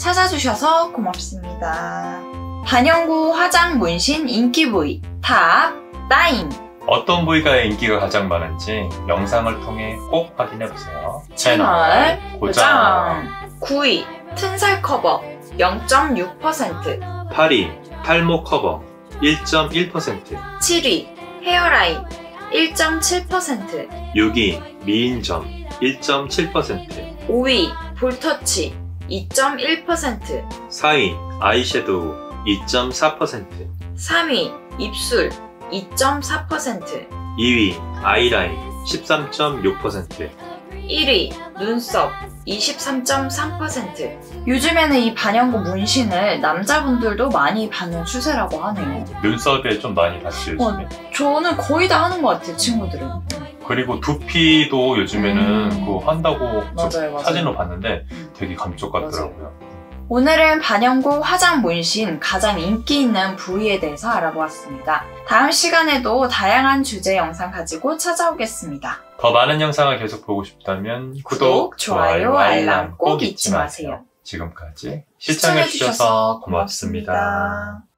찾아주셔서 고맙습니다. 반영구 화장 문신 인기 부위 탑 9. 어떤 부위가 인기가 가장 많은지 영상을 통해 꼭 확인해보세요. 채널 고정. 9위 튼살 커버 0.6%. 8위 탈모 커버 1.1%. 7위 헤어라인 1.7%. 6위 미인점 1.7%. 5위 볼터치 2.1%. 4위 아이섀도우 2.4%. 3위 입술 2.4%. 2위 아이라인 13.6%. 1위 눈썹 23.3%. 요즘에는 이 반영구 문신을 남자분들도 많이 받는 추세라고 하네요. 눈썹에 좀 많이 봤죠, 요즘에. 저는 거의 다 하는 것 같아요, 친구들은. 그리고 두피도 요즘에는 그거 한다고 맞아요. 사진으로 봤는데 되게 감쪽 같더라고요. 오늘은 반영구 화장 문신 가장 인기 있는 부위에 대해서 알아보았습니다. 다음 시간에도 다양한 주제 영상 가지고 찾아오겠습니다. 더 많은 영상을 계속 보고 싶다면 구독, 좋아요, 알람 꼭 잊지 마세요. 지금까지 시청해주셔서 고맙습니다.